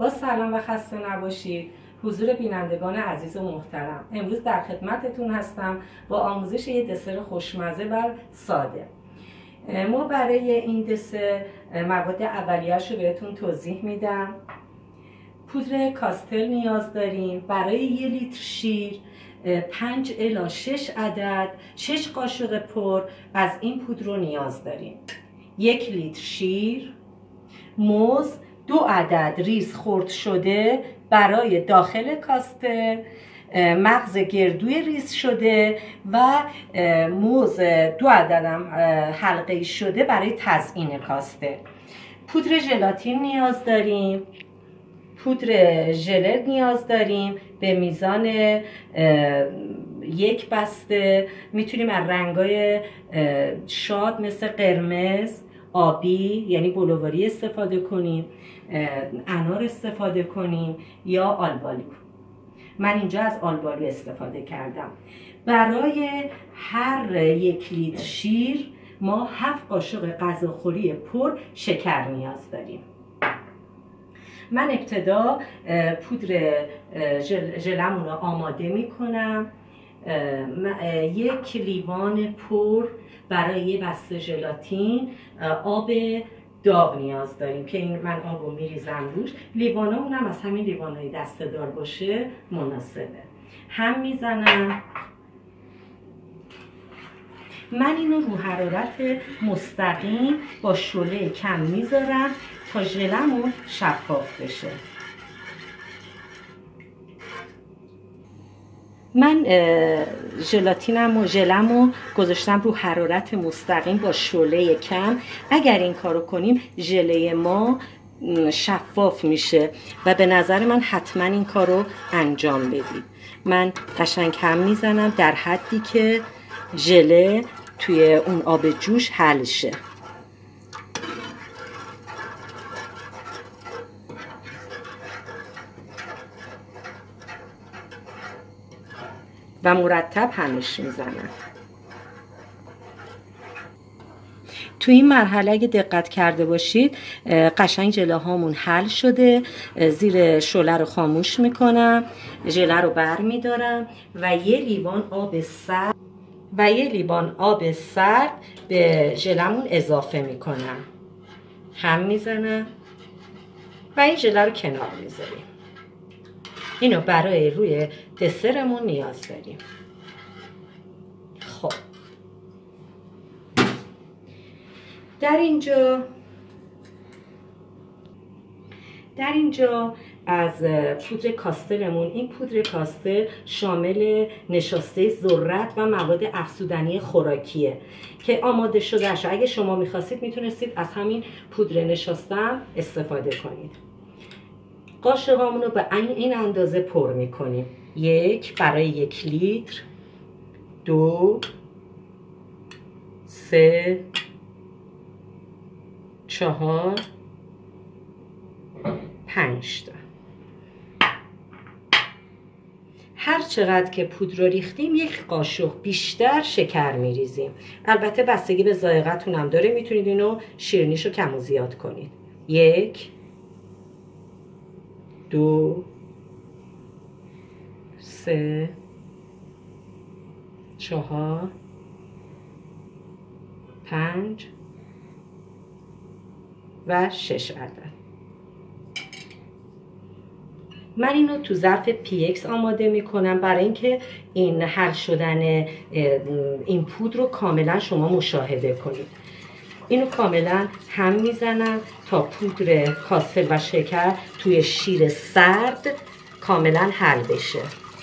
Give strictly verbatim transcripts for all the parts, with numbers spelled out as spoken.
با سلام و خسته نباشید. حضور بینندگان عزیز و محترم، امروز در خدمتتون هستم با آموزش یه دسر خوشمزه و ساده. ما برای این دسر مواد اولیه‌اش رو بهتون توضیح میدم. پودر کاستل نیاز داریم. برای یه لیتر شیر پنج الی شش عدد شش قاشق پر از این پودر رو نیاز داریم. یک لیتر شیر، موز دو عدد ریز خرد شده برای داخل کاستر، مغز گردوی ریز شده و موز دو عددم حلقه‌ای شده برای تزیین کاستر. پودر ژلاتین نیاز داریم. پودر ژله نیاز داریم به میزان یک بسته. میتونیم از رنگای شاد مثل قرمز، آبی یعنی بلواری استفاده کنیم، انار استفاده کنیم یا آلبالو. من اینجا از آلبالو استفاده کردم. برای هر یک لیتر شیر ما هفت قاشق غذاخوری پر شکر نیاز داریم. من ابتدا پودر ژلمون رو آماده می کنم. یک لیوان پر برای یه بسته ژلاتین آب داغ نیاز داریم که این من آب رو میریزم روش. لیوانامون هم از همین لیوانای دسته دار باشه مناسبه. هم میزنم. من اینو رو حرارت مستقیم با شعله کم میذارم تا ژلمون شفاف بشه. من ژلاتینم و ژلمو گذاشتم رو حرارت مستقیم با شعله کم. اگر این کارو کنیم ژله ما شفاف میشه و به نظر من حتما این کارو انجام بدید. من قشنگ کم میزنم در حدی که ژله توی اون آب جوش حل شه. و مرتب همش میزنم. تو این مرحله اگه دقت کرده باشید قشنگ ژله هامون حل شده. زیر شعله رو خاموش میکنم، ژله رو بر میدارم و یه لیوان آب سرد و یه لیوان آب سرد به ژلمون اضافه میکنم. هم میزنم و این ژله رو کنار میذاریم. اینو برای روی دسرمون نیاز داریم. خب در اینجا در اینجا از پودر کاستلمون، این پودر کاستل شامل نشاسته ذرت و مواد افزودنی خوراکیه که آماده شده شه. اگه شما میخواستید میتونستید از همین پودر نشاسته هم استفاده کنید. قاشقامون رو به این اندازه پر میکنیم. یک برای یک لیتر، دو، سه، چهار، پنج تا. هر چقدر که پودر رو ریختیم یک قاشق بیشتر شکر میریزیم. البته بستگی به ذائقه‌تون هم داره، میتونید اینو شیرینیشو کم و زیاد کنید. یک، دو، سه، چهار، پنج و شش عدد. من اینو تو ظرف پی اکس آماده میکنم برای اینکه این حل شدن این پودر رو کاملا شما مشاهده کنید. اینو کاملا هم میزنم تا پودر کاستل و شکر توی شیر سرد کاملا حل بشه.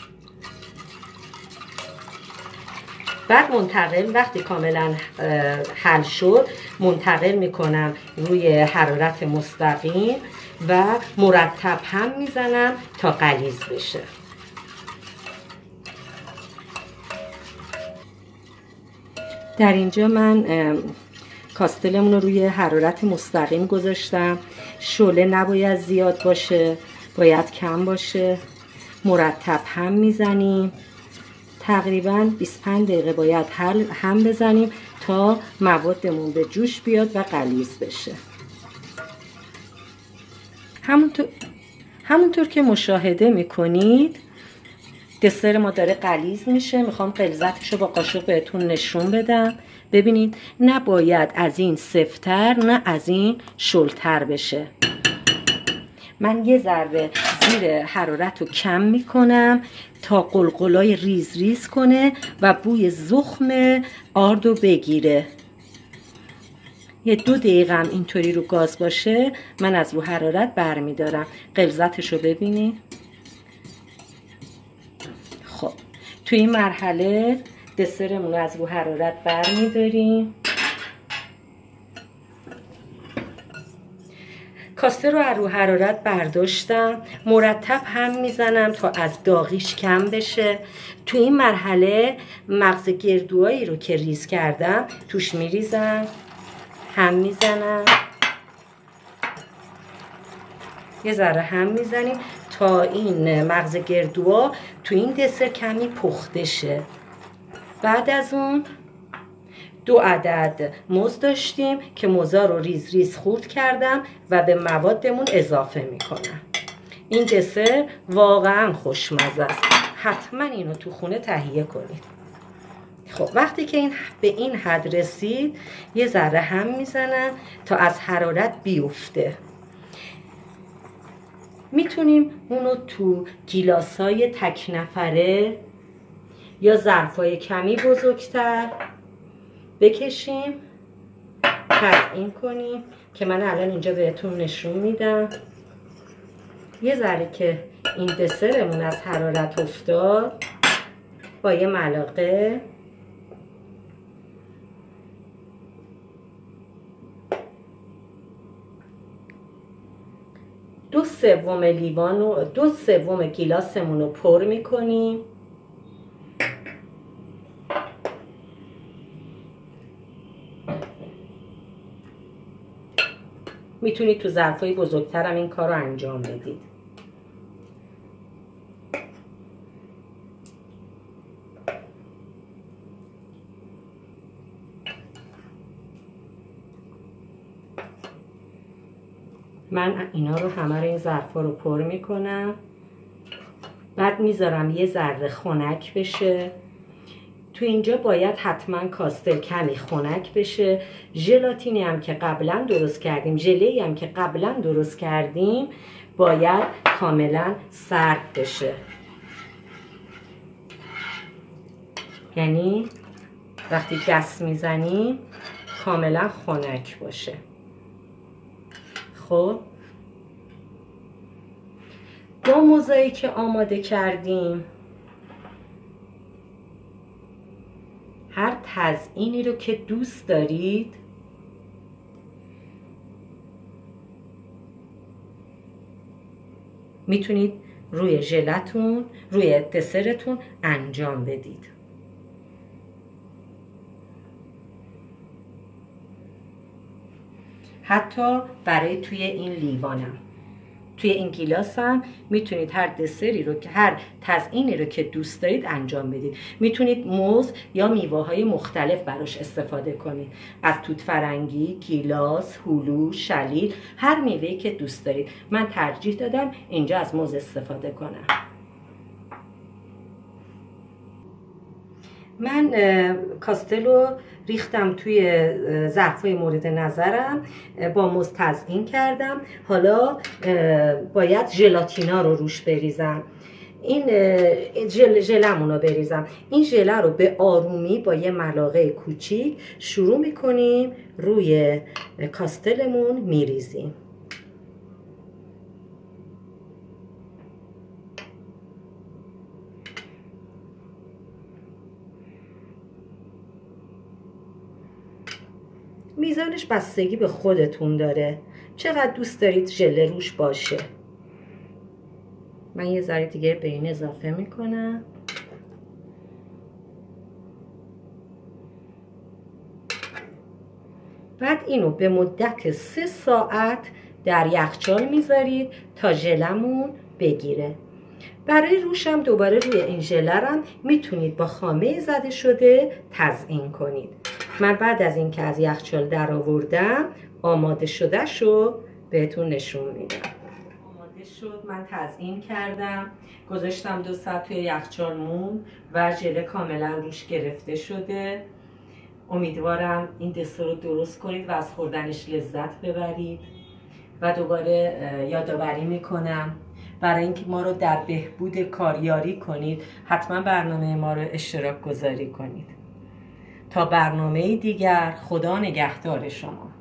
بعد منتقل وقتی کاملا حل شد منتقل میکنم روی حرارت مستقیم و مرتب هم میزنم تا غلیظ بشه. در اینجا من کاستلمون رو روی حرارت مستقیم گذاشتم. شعله نباید زیاد باشه، باید کم باشه. مرتب هم میزنیم. تقریبا بیست و پنج دقیقه باید هم بزنیم تا موادمون به جوش بیاد و غلیظ بشه. همونطور همونطور که مشاهده میکنید دسر ما داره غلیظ میشه. میخوام غلظتش رو با قاشق بهتون نشون بدم. ببینید نباید از این سفت‌تر نه از این شلتر بشه. من یه ذره زیر حرارت رو کم میکنم تا قلقلای ریز ریز کنه و بوی زخم آرد رو بگیره. یه دو دقیقه هم اینطوری رو گاز باشه من از رو حرارت برمیدارم. غلظتش رو ببینید. خب تو این مرحله دسرمون رو از رو حرارت برمیداریم. کاسته رو از رو حرارت برداشتم. مرتب هم میزنم تا از داغیش کم بشه. تو این مرحله مغز گردوهایی رو که ریز کردم توش میریزم، هم میزنم، یه ذره هم میزنیم تا این مغز گردوها تو این دسر کمی پخته شه. بعد از اون دو عدد موز داشتیم که موزا رو ریز ریز خورد کردم و به موادمون اضافه میکنم. این دسر واقعا خوشمزه است. حتما اینو تو خونه تهیه کنید. خب وقتی که این به این حد رسید یه ذره هم میزنم تا از حرارت بیفته. میتونیم اونو تو گیلاسای تک نفره یا ظرفای کمی بزرگتر بکشیم، تزیین کنیم که من الان اینجا بهتون نشون میدم. یه ذره که این دسرمون از حرارت افتاد با یه ملاقه دو سوم لیوان و دو سوم گیلاسمون رو پر میکنیم. میتونید تو ظرفای بزرگتر هم این کار رو انجام بدید. من اینا رو همه رو این ظرفا رو پر میکنم. بعد میذارم یه ذره خنک بشه. تو اینجا باید حتما کاستر کمی خنک بشه. ژلاتینی هم که قبلا درست کردیم، ژله‌ای هم که قبلا درست کردیم باید کاملا سرد بشه. یعنی وقتی دست میزنیم کاملا خنک باشه. خب با موزایی که آماده کردیم هر تزیینی رو که دوست دارید میتونید روی ژلتون، روی دسرتون انجام بدید. حتی برای توی این لیوانم، توی این گیلاسم میتونید هر دسری رو که هر تزیینی رو که دوست دارید انجام بدید. میتونید موز یا میوه های مختلف براش استفاده کنید. از توت فرنگی، گیلاس، هلو، شلیل، هر میوه‌ای که دوست دارید. من ترجیح دادم اینجا از موز استفاده کنم. من کاستلو ریختم توی ظرفای مورد نظرم، با موز تزیین کردم. حالا باید ژلاتینا رو روش بریزم. این ژل ژلمون رو بریزم. این ژله رو به آرومی با یه ملاقه کوچیک شروع میکنیم روی کاستلمون میریزیم. میزانش بستگی به خودتون داره، چقدر دوست دارید ژله روش باشه. من یه ذره دیگه به این اضافه میکنم. بعد اینو به مدت سه ساعت در یخچال میذارید تا ژلمون بگیره. برای روشم دوباره روی این ژله میتونید با خامه زده شده تزیین کنید. من بعد از اینکه از یخچال در آوردم آماده شده شو بهتون نشون میدم. آماده شد من تزیین کردم، گذاشتم دو ساعت توی یخچال مون و ژله کاملا روش گرفته شده. امیدوارم این دسر رو درست کنید و از خوردنش لذت ببرید. و دوباره یادآوری میکنم برای اینکه ما رو در بهبود کاریاری کنید حتما برنامه ما رو اشتراک گذاری کنید. تا برنامه دیگر، خدا نگهدار شما.